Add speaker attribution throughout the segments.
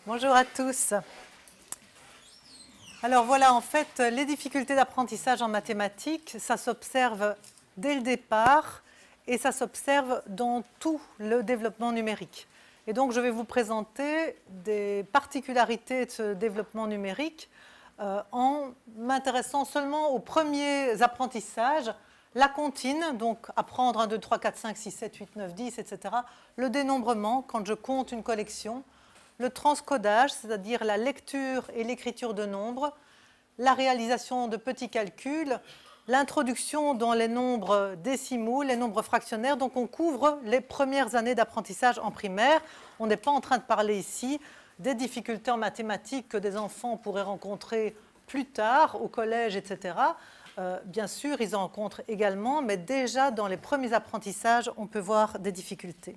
Speaker 1: Bonjour à tous. Alors voilà, en fait, les difficultés d'apprentissage en mathématiques, ça s'observe dès le départ et ça s'observe dans tout le développement numérique. Et donc, je vais vous présenter des particularités de ce développement numérique en m'intéressant seulement aux premiers apprentissages, la comptine, donc apprendre 1, 2, 3, 4, 5, 6, 7, 8, 9, 10, etc. Le dénombrement, quand je compte une collection. Le transcodage, c'est-à-dire la lecture et l'écriture de nombres, la réalisation de petits calculs, l'introduction dans les nombres décimaux, les nombres fractionnaires. Donc on couvre les premières années d'apprentissage en primaire. On n'est pas en train de parler ici des difficultés en mathématiques que des enfants pourraient rencontrer plus tard au collège, etc. Bien sûr, ils en rencontrent également, mais déjà dans les premiers apprentissages, on peut voir des difficultés.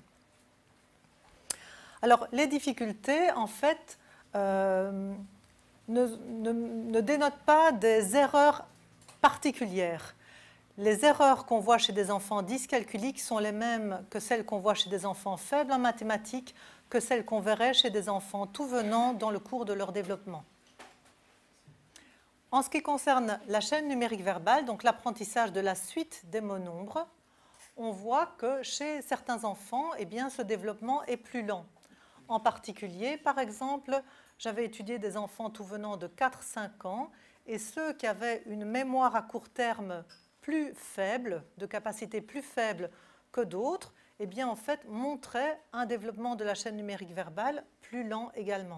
Speaker 1: Alors, les difficultés, en fait, ne dénotent pas des erreurs particulières. Les erreurs qu'on voit chez des enfants dyscalculiques sont les mêmes que celles qu'on voit chez des enfants faibles en mathématiques, que celles qu'on verrait chez des enfants tout venant dans le cours de leur développement. En ce qui concerne la chaîne numérique verbale, donc l'apprentissage de la suite des mots-nombres, on voit que chez certains enfants, eh bien, ce développement est plus lent. En particulier, par exemple, j'avais étudié des enfants tout venant de 4-5 ans et ceux qui avaient une mémoire à court terme plus faible, de capacité plus faible que d'autres, eh bien, en fait, montraient un développement de la chaîne numérique verbale plus lent également.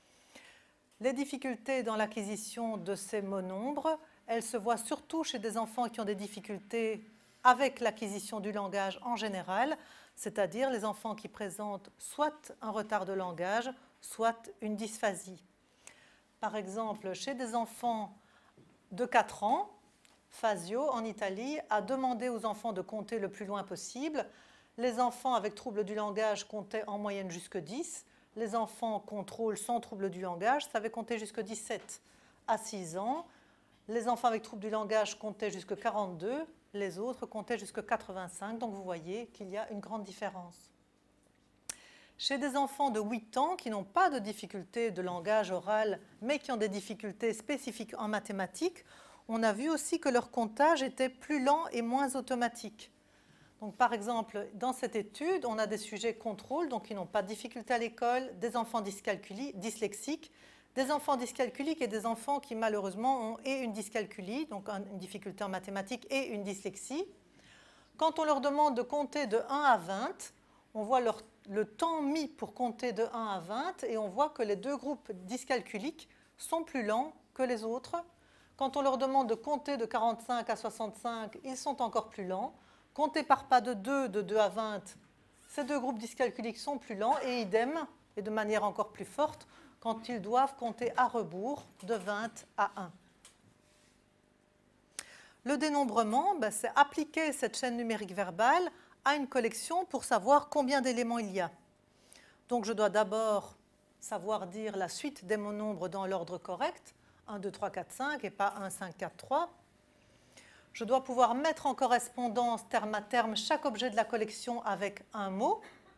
Speaker 1: Les difficultés dans l'acquisition de ces mots-nombres, elles se voient surtout chez des enfants qui ont des difficultés avec l'acquisition du langage en général, c'est-à-dire les enfants qui présentent soit un retard de langage, soit une dysphasie. Par exemple, chez des enfants de 4 ans, Fazio, en Italie, a demandé aux enfants de compter le plus loin possible. Les enfants avec trouble du langage comptaient en moyenne jusque 10. Les enfants contrôle sans trouble du langage savaient compter jusque 17. À 6 ans, les enfants avec trouble du langage comptaient jusque 42. Les autres comptaient jusqu'à 85, donc vous voyez qu'il y a une grande différence. Chez des enfants de 8 ans qui n'ont pas de difficultés de langage oral, mais qui ont des difficultés spécifiques en mathématiques, on a vu aussi que leur comptage était plus lent et moins automatique. Donc, par exemple, dans cette étude, on a des sujets contrôle, donc qui n'ont pas de difficultés à l'école, des enfants dyslexiques, des enfants dyscalculiques et des enfants qui malheureusement ont et une dyscalculie, donc une difficulté en mathématiques et une dyslexie. Quand on leur demande de compter de 1 à 20, on voit le temps mis pour compter de 1 à 20 et on voit que les deux groupes dyscalculiques sont plus lents que les autres. Quand on leur demande de compter de 45 à 65, ils sont encore plus lents. Compter par pas de 2 à 20, ces deux groupes dyscalculiques sont plus lents et idem, et de manière encore plus forte, quand ils doivent compter à rebours de 20 à 1. Le dénombrement, c'est appliquer cette chaîne numérique verbale à une collection pour savoir combien d'éléments il y a. Donc je dois d'abord savoir dire la suite des mots-nombres dans l'ordre correct, 1, 2, 3, 4, 5 et pas 1, 5, 4, 3. Je dois pouvoir mettre en correspondance terme à terme chaque objet de la collection avec un mot.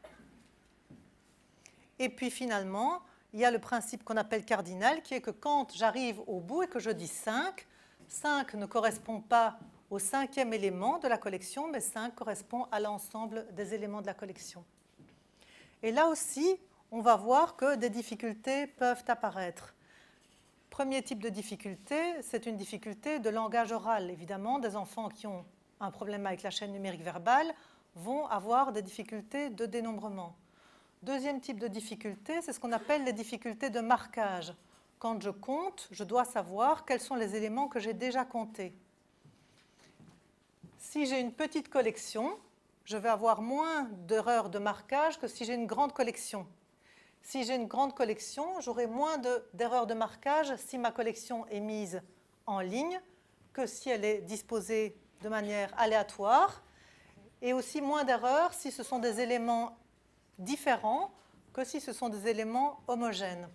Speaker 1: Et puis finalement, il y a le principe qu'on appelle cardinal, qui est que quand j'arrive au bout et que je dis 5, 5 ne correspond pas au 5e élément de la collection, mais 5 correspond à l'ensemble des éléments de la collection. Et là aussi, on va voir que des difficultés peuvent apparaître. Premier type de difficulté, c'est une difficulté de langage oral. Évidemment, des enfants qui ont un problème avec la chaîne numérique verbale vont avoir des difficultés de dénombrement. Deuxième type de difficulté, c'est ce qu'on appelle les difficultés de marquage. Quand je compte, je dois savoir quels sont les éléments que j'ai déjà comptés. Si j'ai une petite collection, je vais avoir moins d'erreurs de marquage que si j'ai une grande collection. Si j'ai une grande collection, j'aurai moins d'erreurs de marquage si ma collection est mise en ligne que si elle est disposée de manière aléatoire, et aussi moins d'erreurs si ce sont des éléments différents que si ce sont des éléments homogènes.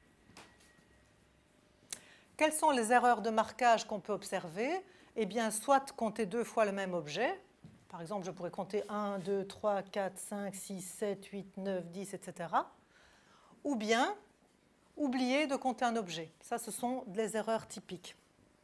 Speaker 1: Quelles sont les erreurs de marquage qu'on peut observer? Eh bien, soit compter 2 fois le même objet. Par exemple, je pourrais compter 1, 2, 3, 4, 5, 6, 7, 8, 9, 10, etc. Ou bien oublier de compter un objet. Ça, ce sont des erreurs typiques.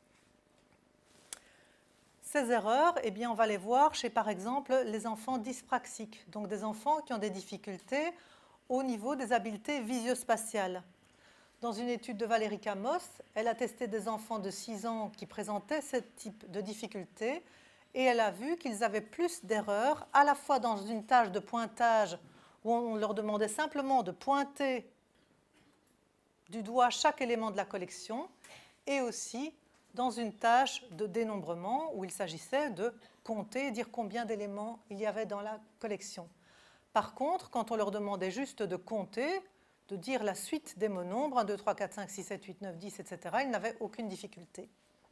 Speaker 1: Ces erreurs, eh bien, on va les voir chez, par exemple, les enfants dyspraxiques, donc des enfants qui ont des difficultés au niveau des habiletés visio-spatiales. Dans une étude de Valérie Camos, elle a testé des enfants de 6 ans qui présentaient ce type de difficultés et elle a vu qu'ils avaient plus d'erreurs, à la fois dans une tâche de pointage où on leur demandait simplement de pointer du doigt chaque élément de la collection et aussi dans une tâche de dénombrement où il s'agissait de compter et dire combien d'éléments il y avait dans la collection. Par contre, quand on leur demandait juste de compter, de dire la suite des mots nombres, 1, 2, 3, 4, 5, 6, 7, 8, 9, 10, etc., ils n'avaient aucune difficulté.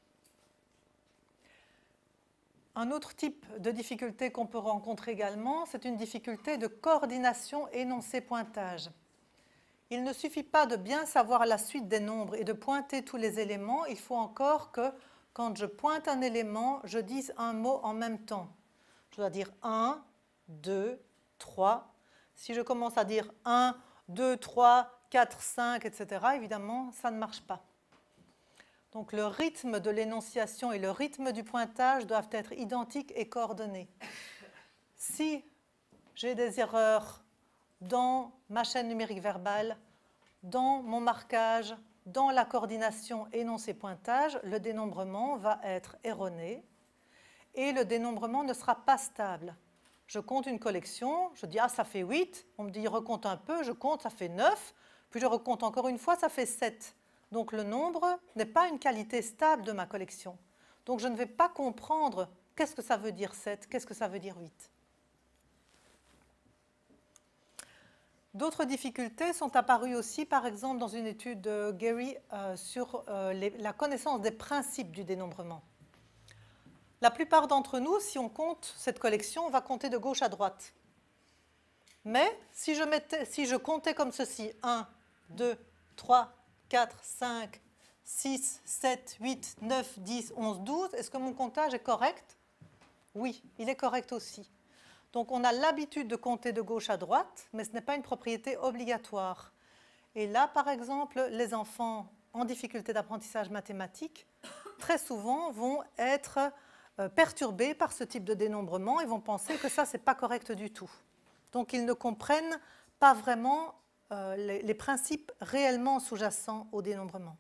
Speaker 1: Un autre type de difficulté qu'on peut rencontrer également, c'est une difficulté de coordination énoncé-pointage. Il ne suffit pas de bien savoir la suite des nombres et de pointer tous les éléments, il faut encore que, quand je pointe un élément, je dise un mot en même temps. Je dois dire 1, 2, 3. Si je commence à dire 1, 2, 3, 4, 5, etc., évidemment, ça ne marche pas. Donc le rythme de l'énonciation et le rythme du pointage doivent être identiques et coordonnés. Si j'ai des erreurs dans ma chaîne numérique verbale, dans mon marquage, dans la coordination énoncé-pointage, le dénombrement va être erroné et le dénombrement ne sera pas stable. Je compte une collection, je dis « Ah, ça fait 8 », on me dit « Recompte un peu », je compte, ça fait 9, puis je recompte encore une fois, ça fait 7. Donc le nombre n'est pas une qualité stable de ma collection. Donc je ne vais pas comprendre qu'est-ce que ça veut dire 7, qu'est-ce que ça veut dire 8. D'autres difficultés sont apparues aussi, par exemple, dans une étude de Gary sur la connaissance des principes du dénombrement. La plupart d'entre nous, si on compte cette collection, on va compter de gauche à droite. Mais si je comptais comme ceci, 1, 2, 3, 4, 5, 6, 7, 8, 9, 10, 11, 12, est-ce que mon comptage est correct? Oui, il est correct aussi. Donc on a l'habitude de compter de gauche à droite, mais ce n'est pas une propriété obligatoire. Et là, par exemple, les enfants en difficulté d'apprentissage mathématique, très souvent, vont être perturbés par ce type de dénombrement et vont penser que ça, ce n'est pas correct du tout. Donc ils ne comprennent pas vraiment les principes réellement sous-jacents au dénombrement.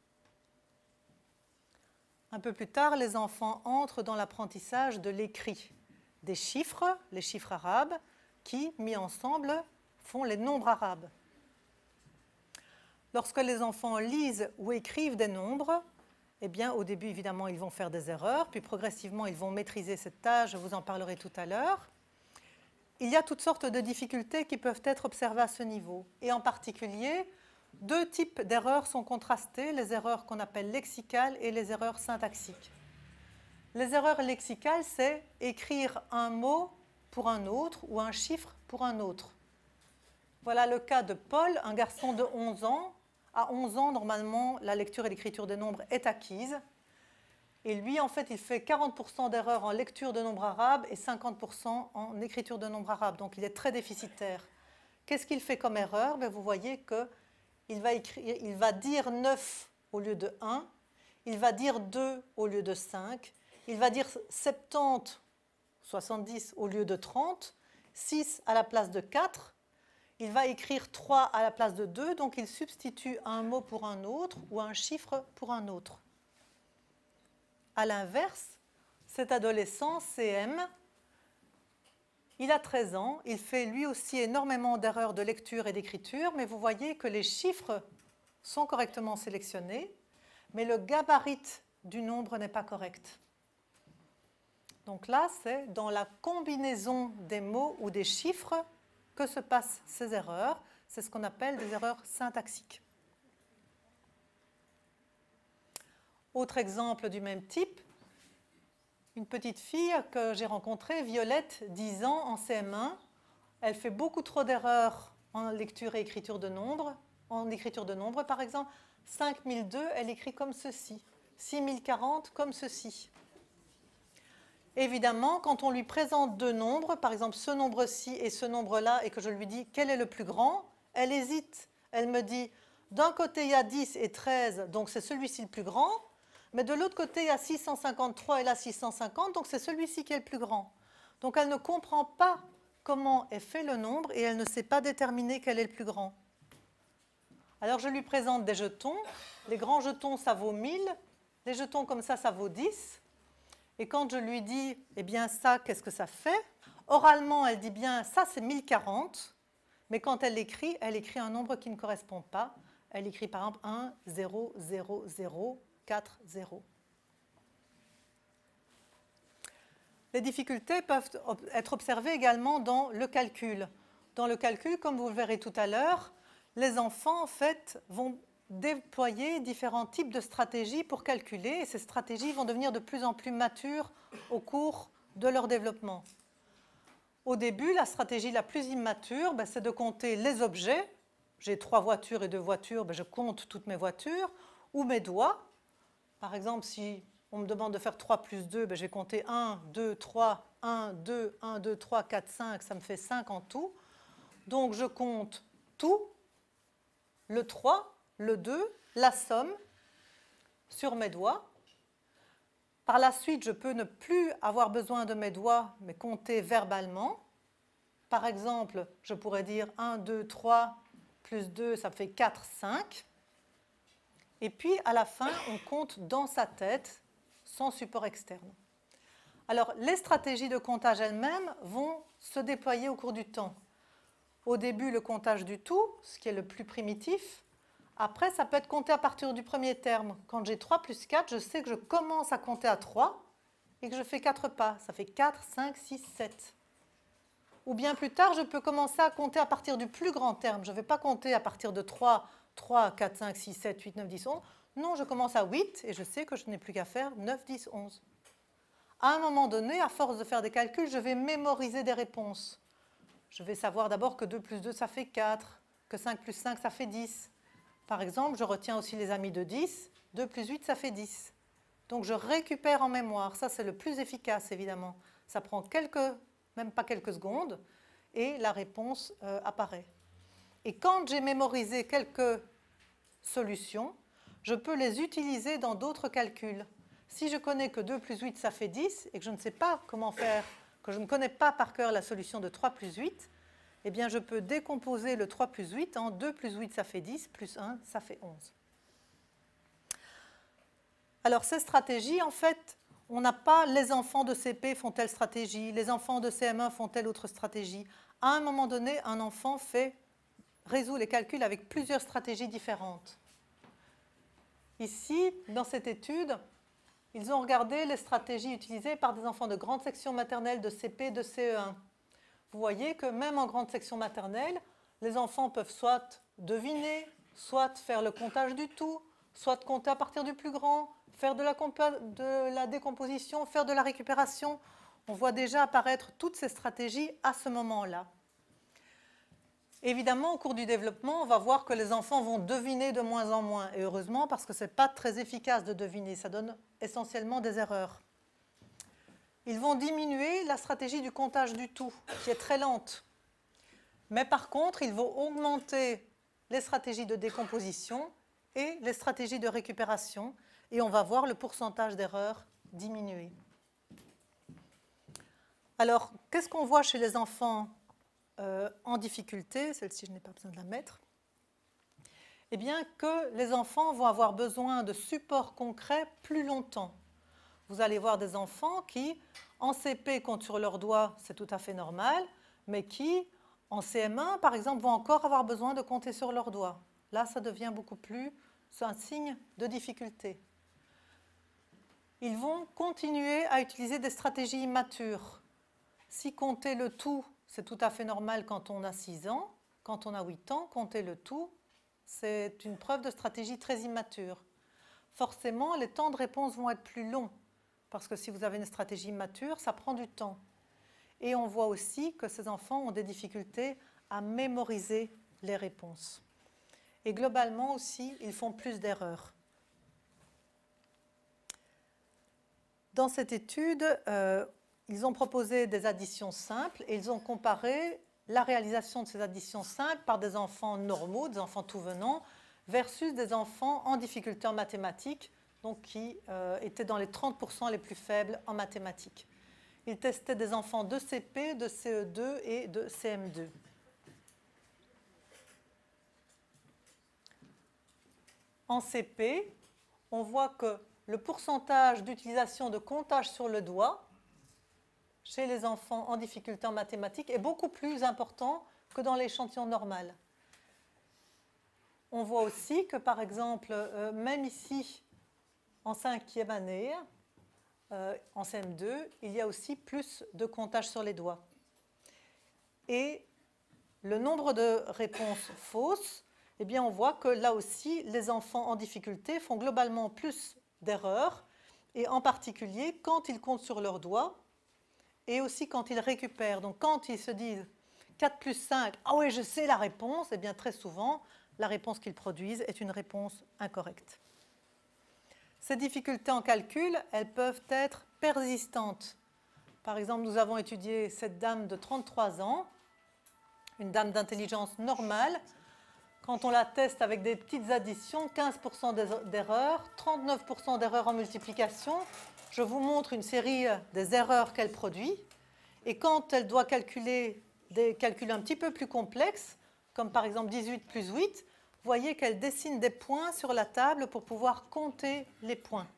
Speaker 1: Un peu plus tard, les enfants entrent dans l'apprentissage de l'écrit, des chiffres, les chiffres arabes, qui, mis ensemble, font les nombres arabes. Lorsque les enfants lisent ou écrivent des nombres, eh bien, au début, évidemment, ils vont faire des erreurs, puis progressivement, ils vont maîtriser cette tâche, je vous en parlerai tout à l'heure. Il y a toutes sortes de difficultés qui peuvent être observées à ce niveau. Et en particulier, 2 types d'erreurs sont contrastées, les erreurs qu'on appelle lexicales et les erreurs syntaxiques. Les erreurs lexicales, c'est écrire un mot pour un autre ou un chiffre pour un autre. Voilà le cas de Paul, un garçon de 11 ans. À 11 ans, normalement, la lecture et l'écriture des nombres est acquise. Et lui, en fait, il fait 40% d'erreurs en lecture de nombres arabes et 50% en écriture de nombres arabes. Donc, il est très déficitaire. Qu'est-ce qu'il fait comme erreur? Vous voyez qu'il va dire 9 au lieu de 1, il va dire 2 au lieu de 5, il va dire 70, 70 au lieu de 30, 6 à la place de 4, il va écrire 3 à la place de 2, donc il substitue un mot pour un autre ou un chiffre pour un autre. À l'inverse, cet adolescent, CM, il a 13 ans, il fait lui aussi énormément d'erreurs de lecture et d'écriture, mais vous voyez que les chiffres sont correctement sélectionnés, mais le gabarit du nombre n'est pas correct. Donc là, c'est dans la combinaison des mots ou des chiffres que se passent ces erreurs. C'est ce qu'on appelle des erreurs syntaxiques. Autre exemple du même type, une petite fille que j'ai rencontrée, Violette, 10 ans, en CM1. Elle fait beaucoup trop d'erreurs en lecture et écriture de nombres. En écriture de nombres, par exemple, 5002, elle écrit comme ceci. 6040, comme ceci. Évidemment, quand on lui présente 2 nombres, par exemple ce nombre-ci et ce nombre-là, et que je lui dis quel est le plus grand, elle hésite. Elle me dit D'un côté, il y a 10 et 13, donc c'est celui-ci le plus grand. Mais de l'autre côté, il y a 653 et là 650, donc c'est celui-ci qui est le plus grand. Donc elle ne comprend pas comment est fait le nombre et elle ne sait pas déterminer quel est le plus grand. Alors je lui présente des jetons. Les grands jetons, ça vaut 1000. Les jetons comme ça vaut 10. Et quand je lui dis, eh bien ça, qu'est-ce que ça fait? Oralement, elle dit bien, ça c'est 1040. Mais quand elle écrit un nombre qui ne correspond pas. Elle écrit par exemple 1, 0, 0, 0, 4, 0. Les difficultés peuvent être observées également dans le calcul. Dans le calcul, comme vous le verrez tout à l'heure, les enfants en fait vont déployer différents types de stratégies pour calculer et ces stratégies vont devenir de plus en plus matures au cours de leur développement. Au début, la stratégie la plus immature, c'est de compter les objets. J'ai 3 voitures et 2 voitures, je compte toutes mes voitures, ou mes doigts. Par exemple, si on me demande de faire 3 plus 2, je vais compter 1, 2, 3, 1, 2, 1, 2, 3, 4, 5, ça me fait 5 en tout. Donc je compte tout, le 3, le 2, la somme sur mes doigts. Par la suite, je peux ne plus avoir besoin de mes doigts, mais compter verbalement. Par exemple, je pourrais dire 1, 2, 3, plus 2, ça fait 4, 5. Et puis, à la fin, on compte dans sa tête, sans support externe. Alors, les stratégies de comptage elles-mêmes vont se déployer au cours du temps. Au début, le comptage du tout, ce qui est le plus primitif. Après, ça peut être compté à partir du premier terme. Quand j'ai 3 plus 4, je sais que je commence à compter à 3 et que je fais 4 pas. Ça fait 4, 5, 6, 7. Ou bien plus tard, je peux commencer à compter à partir du plus grand terme. Je ne vais pas compter à partir de 3, 3, 4, 5, 6, 7, 8, 9, 10, 11. Non, je commence à 8 et je sais que je n'ai plus qu'à faire 9, 10, 11. À un moment donné, à force de faire des calculs, je vais mémoriser des réponses. Je vais savoir d'abord que 2 plus 2, ça fait 4, que 5 plus 5, ça fait 10. Par exemple, je retiens aussi les amis de 10. 2 plus 8, ça fait 10. Donc je récupère en mémoire. Ça, c'est le plus efficace, évidemment. Ça prend même pas quelques secondes, et la réponse apparaît. Et quand j'ai mémorisé quelques solutions, je peux les utiliser dans d'autres calculs. Si je connais que 2 plus 8, ça fait 10, et que je ne sais pas comment faire, que je ne connais pas par cœur la solution de 3 plus 8, eh bien, je peux décomposer le 3 plus 8 en 2 plus 8, ça fait 10, plus 1, ça fait 11. Alors, ces stratégies, en fait, on n'a pas les enfants de CP font telle stratégie, les enfants de CM1 font telle autre stratégie. À un moment donné, un enfant résout les calculs avec plusieurs stratégies différentes. Ici, dans cette étude, ils ont regardé les stratégies utilisées par des enfants de grande section maternelle, de CP, de CE1. Vous voyez que même en grande section maternelle, les enfants peuvent soit deviner, soit faire le comptage du tout, soit compter à partir du plus grand, faire de la décomposition, faire de la récupération. On voit déjà apparaître toutes ces stratégies à ce moment-là. Évidemment, au cours du développement, on va voir que les enfants vont deviner de moins en moins. Et heureusement, parce que ce n'est pas très efficace de deviner, ça donne essentiellement des erreurs. Ils vont diminuer la stratégie du comptage du tout, qui est très lente. Mais par contre, ils vont augmenter les stratégies de décomposition et les stratégies de récupération. Et on va voir le pourcentage d'erreurs diminuer. Alors, qu'est-ce qu'on voit chez les enfants en difficulté? Celle-ci, je n'ai pas besoin de la mettre. Eh bien, que les enfants vont avoir besoin de supports concrets plus longtemps. Vous allez voir des enfants qui, en CP, comptent sur leurs doigts, c'est tout à fait normal, mais qui, en CM1, par exemple, vont encore avoir besoin de compter sur leurs doigts. Là, ça devient beaucoup plus un signe de difficulté. Ils vont continuer à utiliser des stratégies immatures. Si compter le tout, c'est tout à fait normal quand on a 6 ans, quand on a 8 ans, compter le tout, c'est une preuve de stratégie très immature. Forcément, les temps de réponse vont être plus longs. Parce que si vous avez une stratégie immature, ça prend du temps. Et on voit aussi que ces enfants ont des difficultés à mémoriser les réponses. Et globalement aussi, ils font plus d'erreurs. Dans cette étude, ils ont proposé des additions simples et ils ont comparé la réalisation de ces additions simples par des enfants normaux, des enfants tout venant, versus des enfants en difficulté en mathématiques, donc qui étaient dans les 30% les plus faibles en mathématiques. Ils testaient des enfants de CP, de CE2 et de CM2. En CP, on voit que le pourcentage d'utilisation de comptage sur le doigt chez les enfants en difficulté en mathématiques est beaucoup plus important que dans l'échantillon normal. On voit aussi que, par exemple, même ici, en 5e année, en CM2, il y a aussi plus de comptage sur les doigts. Et le nombre de réponses fausses, eh bien, on voit que là aussi, les enfants en difficulté font globalement plus d'erreurs, et en particulier quand ils comptent sur leurs doigts et aussi quand ils récupèrent. Donc, quand ils se disent 4 plus 5, ah oui, je sais la réponse, eh bien, très souvent, la réponse qu'ils produisent est une réponse incorrecte. Ces difficultés en calcul, elles peuvent être persistantes. Par exemple, nous avons étudié cette dame de 33 ans, une dame d'intelligence normale. Quand on la teste avec des petites additions, 15% d'erreurs, 39% d'erreurs en multiplication. Je vous montre une série des erreurs qu'elle produit. Et quand elle doit calculer des calculs un petit peu plus complexes, comme par exemple 18 plus 8, vous voyez qu'elle dessine des points sur la table pour pouvoir compter les points.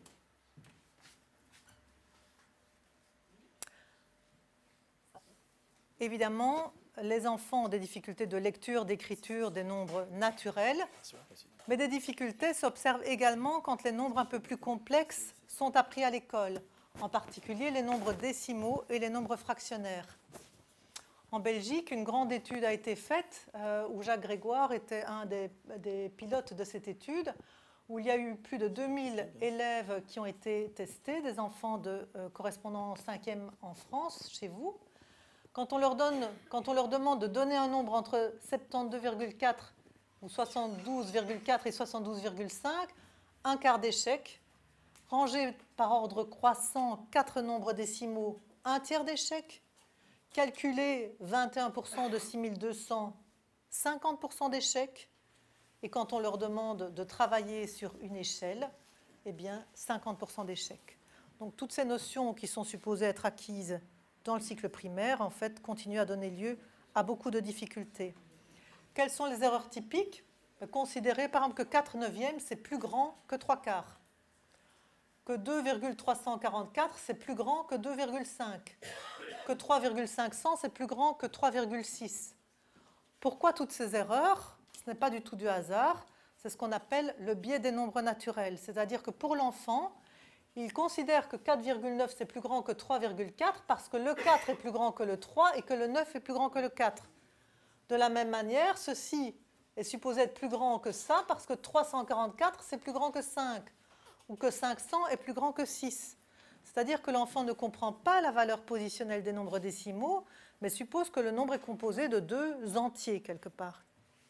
Speaker 1: Évidemment, les enfants ont des difficultés de lecture, d'écriture, des nombres naturels, mais des difficultés s'observent également quand les nombres un peu plus complexes sont appris à l'école, en particulier les nombres décimaux et les nombres fractionnaires. En Belgique, une grande étude a été faite où Jacques Grégoire était un des pilotes de cette étude, où il y a eu plus de 2000 élèves qui ont été testés, des enfants correspondant en 5e en France, chez vous. Quand on leur demande de donner un nombre entre 72,4 ou 72,4 et 72,5, un quart d'échec. Rangé par ordre croissant, 4 nombres décimaux, un tiers d'échec. Calculer 21% de 6200, 50% d'échec. Et quand on leur demande de travailler sur une échelle, eh bien 50% d'échec. Donc toutes ces notions qui sont supposées être acquises dans le cycle primaire, en fait, continuent à donner lieu à beaucoup de difficultés. Quelles sont les erreurs typiques? Considérez par exemple que 4/9, c'est plus grand que 3/4. Que 2,344, c'est plus grand que 2,5. Que 3,500, c'est plus grand que 3,6. Pourquoi toutes ces erreurs? Ce n'est pas du tout du hasard. C'est ce qu'on appelle le biais des nombres naturels. C'est-à-dire que pour l'enfant, il considère que 4,9 c'est plus grand que 3,4 parce que le 4 est plus grand que le 3 et que le 9 est plus grand que le 4. De la même manière, ceci est supposé être plus grand que ça parce que 344 c'est plus grand que 5 ou que 500 est plus grand que 6. C'est-à-dire que l'enfant ne comprend pas la valeur positionnelle des nombres décimaux, mais suppose que le nombre est composé de 2 entiers quelque part.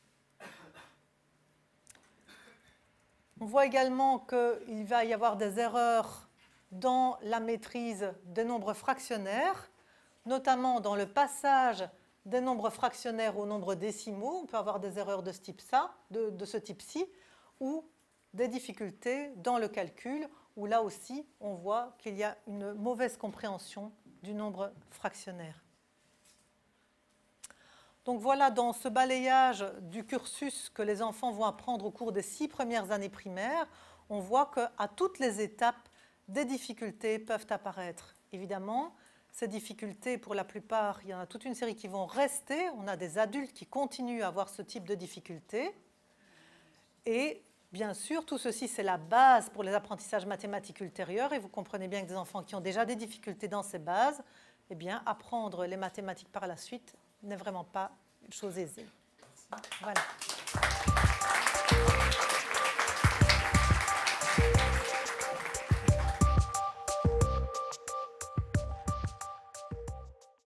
Speaker 1: On voit également qu'il va y avoir des erreurs dans la maîtrise des nombres fractionnaires, notamment dans le passage des nombres fractionnaires aux nombres décimaux. On peut avoir des erreurs de ce type-ci, ou des difficultés dans le calcul, où là aussi, on voit qu'il y a une mauvaise compréhension du nombre fractionnaire. Donc voilà, dans ce balayage du cursus que les enfants vont apprendre au cours des 6 premières années primaires, on voit qu'à toutes les étapes, des difficultés peuvent apparaître. Évidemment, ces difficultés, pour la plupart, il y en a toute une série qui vont rester. On a des adultes qui continuent à avoir ce type de difficultés. Et bien sûr, tout ceci, c'est la base pour les apprentissages mathématiques ultérieurs. Et vous comprenez bien que des enfants qui ont déjà des difficultés dans ces bases, eh bien, apprendre les mathématiques par la suite n'est vraiment pas une chose aisée. Voilà.